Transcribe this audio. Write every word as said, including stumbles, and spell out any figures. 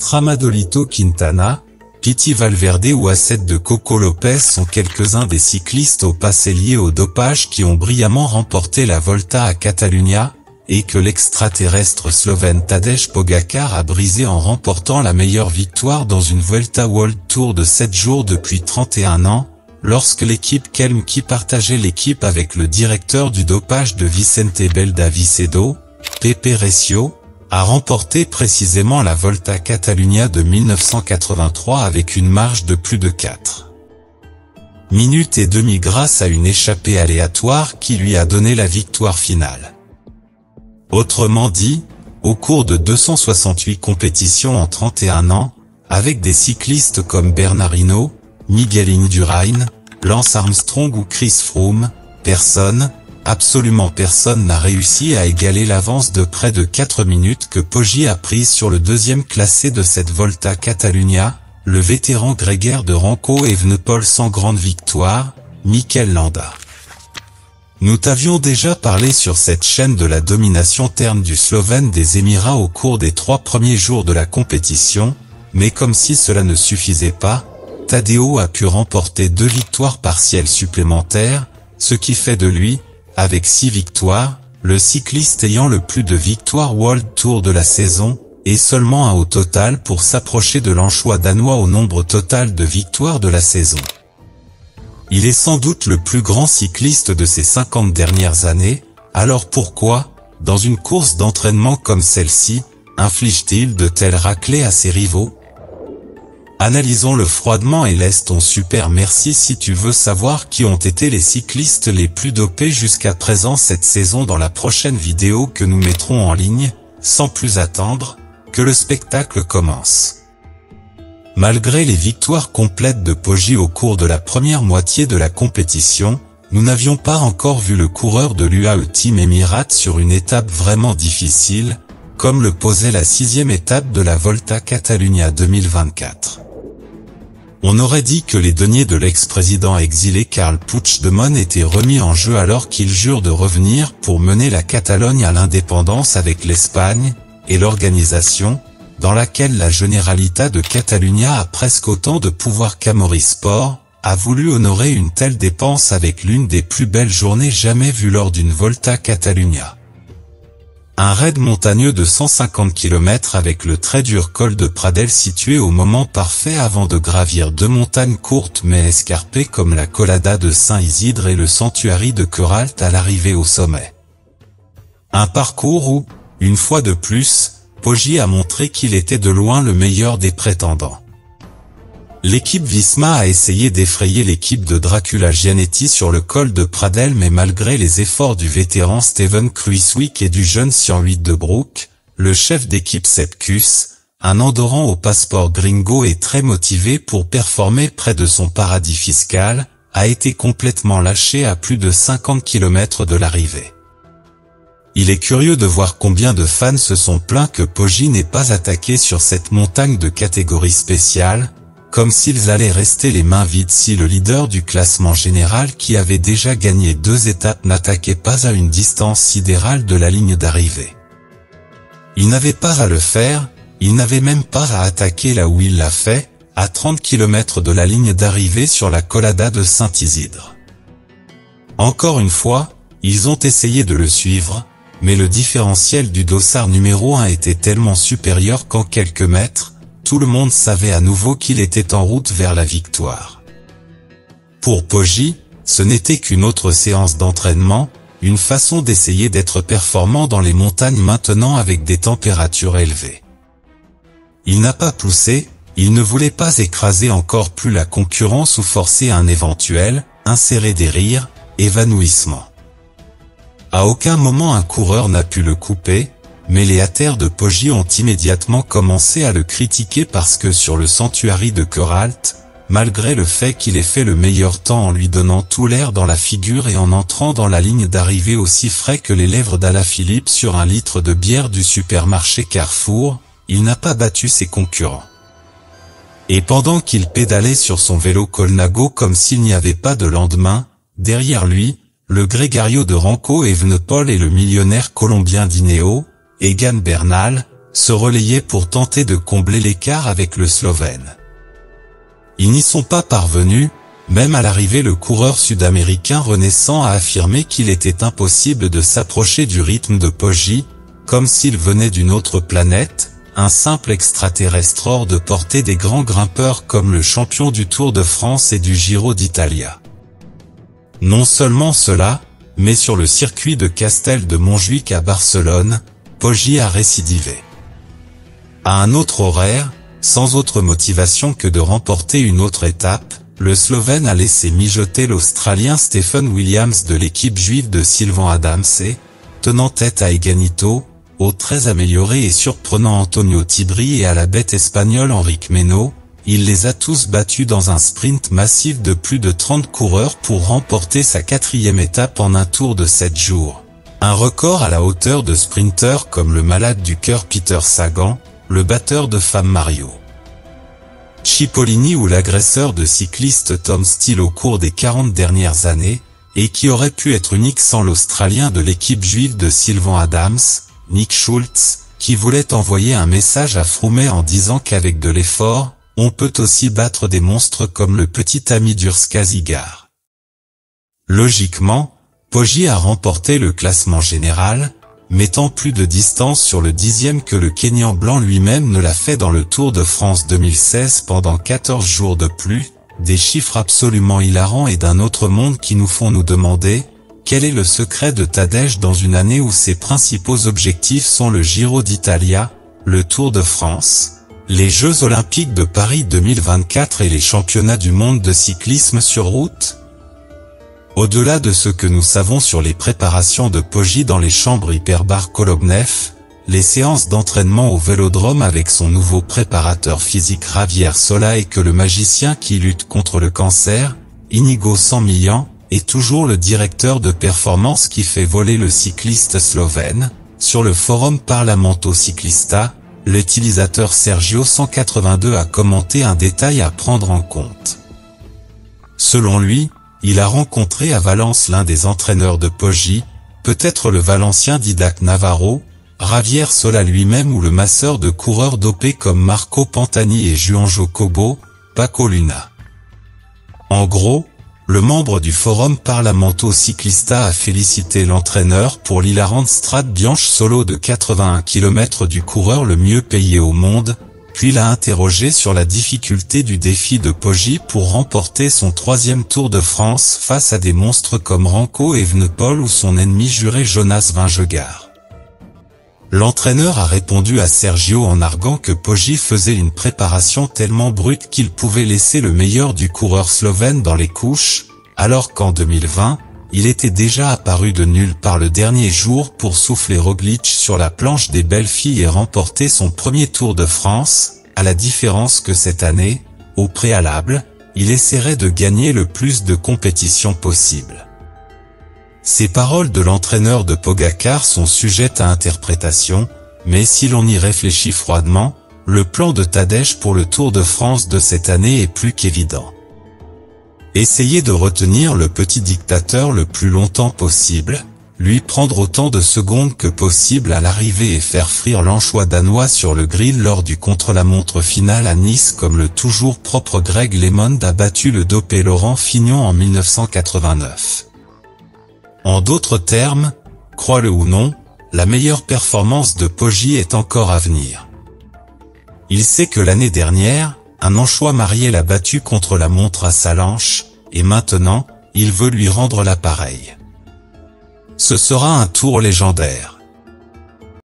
Tramadolito Quintana, Piti Valverde ou Asset de Coco Lopez sont quelques-uns des cyclistes au passé liés au dopage qui ont brillamment remporté la Volta à Catalunya, et que l'extraterrestre slovène Tadej Pogačar a brisé en remportant la meilleure victoire dans une Vuelta World Tour de sept jours depuis trente et un ans, lorsque l'équipe Kelm, qui partageait l'équipe avec le directeur du dopage de Vicente Belda Vicedo, Pepe Recio, a remporté précisément la Volta Catalunya de mille neuf cent quatre-vingt-trois avec une marge de plus de quatre minutes et demie grâce à une échappée aléatoire qui lui a donné la victoire finale. Autrement dit, au cours de deux cent soixante-huit compétitions en trente et un ans, avec des cyclistes comme Bernard Hinault, Miguel Indurain, Lance Armstrong ou Chris Froome, personne, absolument personne n'a réussi à égaler l'avance de près de quatre minutes que Poggi a prise sur le deuxième classé de cette Volta Catalunya, le vétéran grégaire de Renko Evenepoel sans grande victoire, Mikel Landa. Nous t'avions déjà parlé sur cette chaîne de la domination terne du Slovène des Émirats au cours des trois premiers jours de la compétition, mais comme si cela ne suffisait pas, Tadeo a pu remporter deux victoires partielles supplémentaires, ce qui fait de lui, avec six victoires, le cycliste ayant le plus de victoires World Tour de la saison, et seulement un au total pour s'approcher de l'anchois danois au nombre total de victoires de la saison. Il est sans doute le plus grand cycliste de ces cinquante dernières années, alors pourquoi, dans une course d'entraînement comme celle-ci, inflige-t-il de telles raclées à ses rivaux? Analysons-le froidement et laisse ton super merci si tu veux savoir qui ont été les cyclistes les plus dopés jusqu'à présent cette saison dans la prochaine vidéo que nous mettrons en ligne, sans plus attendre, que le spectacle commence. Malgré les victoires complètes de Poggi au cours de la première moitié de la compétition, nous n'avions pas encore vu le coureur de l'U A E Team Emirates sur une étape vraiment difficile, comme le posait la sixième étape de la Volta Catalunya deux mille vingt-quatre. On aurait dit que les deniers de l'ex-président exilé Carles Puigdemont étaient remis en jeu alors qu'il jure de revenir pour mener la Catalogne à l'indépendance avec l'Espagne, et l'organisation, dans laquelle la Generalitat de Catalunya a presque autant de pouvoir qu'Amaury Sport, a voulu honorer une telle dépense avec l'une des plus belles journées jamais vues lors d'une Volta Catalunya. Un raid montagneux de cent cinquante kilomètres avec le très dur col de Pradell situé au moment parfait avant de gravir deux montagnes courtes mais escarpées comme la Collada de Saint-Isidre et le Sanctuary de Queralt à l'arrivée au sommet. Un parcours où, une fois de plus, Poggi a montré qu'il était de loin le meilleur des prétendants. L'équipe Visma a essayé d'effrayer l'équipe de Dracula Gianetti sur le col de Pradell mais malgré les efforts du vétéran Steven Kruijswijk et du jeune Sjan de Broek, le chef d'équipe Sepkus, un Andorran au passeport gringo et très motivé pour performer près de son paradis fiscal, a été complètement lâché à plus de cinquante kilomètres de l'arrivée. Il est curieux de voir combien de fans se sont plaints que Poggi n'ait pas attaqué sur cette montagne de catégorie spéciale, comme s'ils allaient rester les mains vides si le leader du classement général qui avait déjà gagné deux étapes n'attaquait pas à une distance sidérale de la ligne d'arrivée. Il n'avait pas à le faire, il n'avait même pas à attaquer là où il l'a fait, à trente kilomètres de la ligne d'arrivée sur la Collada de Saint-Isidre. Encore une fois, ils ont essayé de le suivre, mais le différentiel du dossard numéro un était tellement supérieur qu'en quelques mètres, tout le monde savait à nouveau qu'il était en route vers la victoire. Pour Poggi, ce n'était qu'une autre séance d'entraînement, une façon d'essayer d'être performant dans les montagnes maintenant avec des températures élevées. Il n'a pas poussé, il ne voulait pas écraser encore plus la concurrence ou forcer un éventuel, insérer des rires, évanouissement. À aucun moment un coureur n'a pu le couper, mais les haters de Poggi ont immédiatement commencé à le critiquer parce que sur le Sanctuary de Queralt, malgré le fait qu'il ait fait le meilleur temps en lui donnant tout l'air dans la figure et en entrant dans la ligne d'arrivée aussi frais que les lèvres d'Alaphilippe sur un litre de bière du supermarché Carrefour, il n'a pas battu ses concurrents. Et pendant qu'il pédalait sur son vélo Colnago comme s'il n'y avait pas de lendemain, derrière lui, le grégario de Renko Evenepoel et le millionnaire colombien d'Ineos, Egan Bernal, se relayaient pour tenter de combler l'écart avec le Slovène. Ils n'y sont pas parvenus, même à l'arrivée le coureur sud-américain renaissant a affirmé qu'il était impossible de s'approcher du rythme de Poggi, comme s'il venait d'une autre planète, un simple extraterrestre hors de portée des grands grimpeurs comme le champion du Tour de France et du Giro d'Italia. Non seulement cela, mais sur le circuit de Castel de Montjuïc à Barcelone, Poggi a récidivé. À un autre horaire, sans autre motivation que de remporter une autre étape, le Slovène a laissé mijoter l'Australien Stephen Williams de l'équipe juive de Sylvain Adamse, tenant tête à Eganito, au très amélioré et surprenant Antonio Tibri et à la bête espagnole Enric Meno. Il les a tous battus dans un sprint massif de plus de trente coureurs pour remporter sa quatrième étape en un tour de sept jours. Un record à la hauteur de sprinteurs comme le malade du cœur Peter Sagan, le batteur de femmes Mario Cipollini ou l'agresseur de cyclistes Tom Steele au cours des quarante dernières années, et qui aurait pu être unique sans l'Australien de l'équipe juive de Sylvain Adams, Nick Schultz, qui voulait envoyer un message à Froome en disant qu'avec de l'effort, on peut aussi battre des monstres comme le petit ami d'Urska Zigar. Logiquement, Poggi a remporté le classement général, mettant plus de distance sur le dixième que le Kényan blanc lui-même ne l'a fait dans le Tour de France deux mille seize pendant quatorze jours de plus, des chiffres absolument hilarants et d'un autre monde qui nous font nous demander, quel est le secret de Tadej dans une année où ses principaux objectifs sont le Giro d'Italia, le Tour de France, les Jeux Olympiques de Paris deux mille vingt-quatre et les Championnats du monde de cyclisme sur route? Au-delà de ce que nous savons sur les préparations de Poggi dans les chambres Hyperbar Kolobnev, les séances d'entraînement au vélodrome avec son nouveau préparateur physique Javier Sola et que le magicien qui lutte contre le cancer, Inigo San Millan, est toujours le directeur de performance qui fait voler le cycliste slovène. Sur le forum Parlamento Ciclista, l'utilisateur Sergio cent quatre-vingt-deux a commenté un détail à prendre en compte. Selon lui, il a rencontré à Valence l'un des entraîneurs de Poggi, peut-être le Valencien Didac Navarro, Javier Sola lui-même ou le masseur de coureurs dopés comme Marco Pantani et Juan Jacobo, Paco Luna. En gros, le membre du forum Parlamento Ciclista a félicité l'entraîneur pour l'hilarante strade Bianche solo de quatre-vingt-un kilomètres du coureur le mieux payé au monde, puis l'a interrogé sur la difficulté du défi de Poggi pour remporter son troisième Tour de France face à des monstres comme Remco Evenepoel ou son ennemi juré Jonas Vingegaard. L'entraîneur a répondu à Sergio en arguant que Poggi faisait une préparation tellement brute qu'il pouvait laisser le meilleur du coureur slovène dans les couches, alors qu'en deux mille vingt, il était déjà apparu de nulle part le dernier jour pour souffler Roglic sur la planche des belles filles et remporter son premier Tour de France, à la différence que cette année, au préalable, il essaierait de gagner le plus de compétitions possible. Ces paroles de l'entraîneur de Pogacar sont sujettes à interprétation, mais si l'on y réfléchit froidement, le plan de Tadej pour le Tour de France de cette année est plus qu'évident. Essayer de retenir le petit dictateur le plus longtemps possible, lui prendre autant de secondes que possible à l'arrivée et faire frire l'anchois danois sur le grill lors du contre-la-montre final à Nice comme le toujours propre Greg LeMond a battu le dopé Laurent Fignon en mille neuf cent quatre-vingt-neuf. En d'autres termes, crois-le ou non, la meilleure performance de Poggi est encore à venir. Il sait que l'année dernière, un anchois marié l'a battu contre la montre à Salanches, et maintenant, il veut lui rendre l'appareil. Ce sera un tour légendaire.